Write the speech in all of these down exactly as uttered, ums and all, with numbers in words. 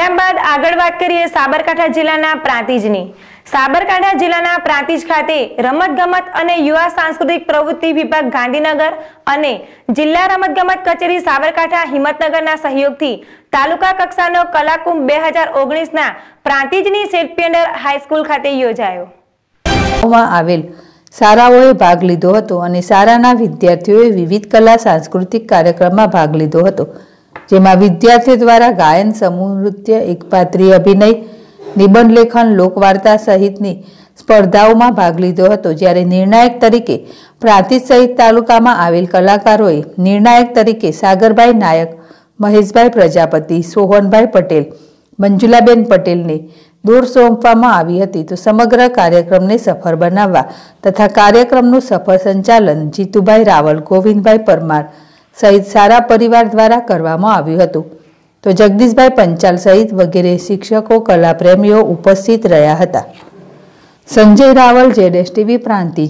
ત્યારબાદ આગળ વાત કરીએ સાબરકાંઠા જિલ્લાના પ્રાંતિજની। સાબરકાંઠા જિલ્લાના પ્રાંતિજ ખાતે રમતગમત અને યુવા સાંસ્કૃતિક પ્રવૃત્તિ વિભાગ ગાંધીનગર અને જિલ્લા રમતગમત કચેરી સાબરકાંઠા હિંમતનગરના સહયોગથી તાલુકા કક્ષાનો કલાકુંભ બે હજાર ઓગણીસ ના પ્રાંતિજની સેલ્ફિયન્ડર હાઈસ્કૂલ ખાતે યોજાયો। આવેલ શાળાઓએ ભાગ લીધો હતો અને શાળાના વિદ્યાર્થીઓએ વિવિધ કલા સાંસ્કૃતિક કાર્યક્રમમાં ભાગ લીધો હતો, જેમાં વિદ્યાર્થીઓ દ્વારા ગાયન, સમૂહ નૃત્ય, એકપાત્રીય અભિનય, નિબંધ લેખન, લોકવાર્તા સહિતની સ્પર્ધાઓમાં ભાગ લીધો હતો। જ્યારે નિર્ણાયક તરીકે પ્રાંતિજ સહિત તાલુકામાં આવેલ કલાકારોએ નિર્ણાયક તરીકે સાગરભાઈ નાયક, મહેશભાઈ પ્રજાપતિ, સોહનભાઈ પટેલ, મંજુલાબેન પટેલને દોર સોંપવામાં આવી હતી। તો સમગ્ર કાર્યક્રમને સફળ બનાવવા તથા કાર્યક્રમનું સફળ સંચાલન જીતુભાઈ રાવલ, ગોવિંદભાઈ પરમાર સહિત સારા પરિવાર દ્વારા કરવામાં આવ્યું હતું। તો જગદીશભાઈ પંચાલ સહિત વગેરે શિક્ષકો, કલા પ્રેમીઓ ઉપસ્થિત રહ્યા હતા। સંજય રાવલ, જેડેશ ટીવી, પ્રાંતિજ।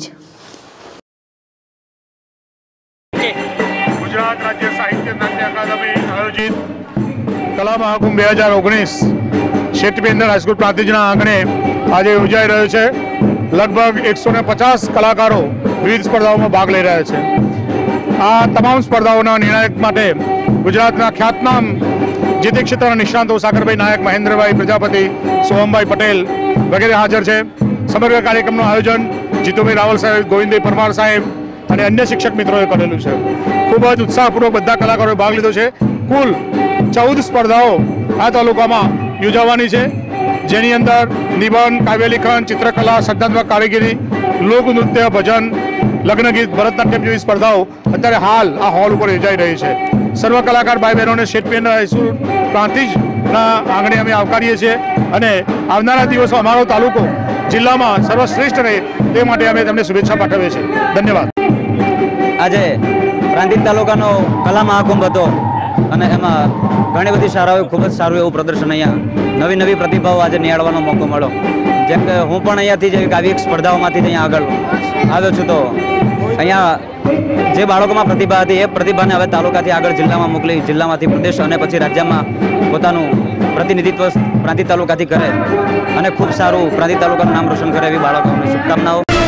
ગુજરાત રાજ્ય સાહિત્ય નાટ્ય અકાદમી આયોજિત કલા મહાકુંભ બે હજાર ઓગણીસ શેઠપેન્દર હાઈસ્કૂલ પ્રાંતિજના આંગણે આજે યોજાઈ રહ્યો છે। લગભગ એકસો ને પચાસ કલાકારો વિવિધ સ્પર્ધાઓમાં ભાગ લઈ રહ્યા છે। આ તમામ સ્પર્ધાઓના નિર્ણાયક માટે ગુજરાતના ખ્યાતનામ જે તે ક્ષેત્રના નિષ્ણાંતો સાગરભાઈ નાયક, મહેન્દ્રભાઈ પ્રજાપતિ, સોહમભાઈ પટેલ વગેરે હાજર છે। સમગ્ર કાર્યક્રમનું આયોજન જીતુભાઈ રાવલ સાહેબ, ગોવિંદભાઈ પરમાર સાહેબ અને અન્ય શિક્ષક મિત્રોએ કરેલું છે। ખૂબ જ ઉત્સાહપૂર્વક બધા કલાકારોએ ભાગ લીધો છે। કુલ ચૌદ સ્પર્ધાઓ આ તાલુકામાં યોજાવાની છે, જેની અંદર નિબંધ, કાવ્યલેખન, ચિત્રકલા, સર્જનાત્મક કારીગરી, લોકનૃત્ય, ભજન, લગ્ન ગીત, ભરતનાટ્યમ જેવી સ્પર્ધાઓ અત્યારે હાલ આ હોલ ઉપર યોજાઈ રહી છે। સર્વ કલાકાર ભાઈ બહેનોને શેઠપેન્દર હાઈસ્કૂલ પ્રાંતિજના આંગણે અમે આવકારીએ છીએ અને આવનારા દિવસો અમારો તાલુકો જિલ્લામાં સર્વશ્રેષ્ઠ રહે તે માટે અમે તેમને શુભેચ્છા પાઠવીએ છીએ। ધન્યવાદ। આજે પ્રાંતિજ તાલુકાનો કલા મહાકુંભ હતો અને એમાં ઘણી બધી શાળાઓએ ખૂબ જ સારું એવું પ્રદર્શન, અહીંયા નવી નવી પ્રતિભાઓ આજે નિહાળવાનો મોકો મળ્યો। જેમ કે હું પણ અહીંયાથી જે કાવ્યિક સ્પર્ધાઓમાંથી અહીંયા આગળ આવ્યો છું, તો અહીંયા જે બાળકોમાં પ્રતિભા હતી એ પ્રતિભાને હવે તાલુકાથી આગળ જિલ્લામાં મોકલી, જિલ્લામાંથી પ્રદેશ અને પછી રાજ્યમાં પોતાનું પ્રતિનિધિત્વ પ્રાંતિજ તાલુકાથી કરે અને ખૂબ સારું પ્રાંતિજ તાલુકાનું નામ રોશન કરે એવી બાળકોને શુભકામનાઓ।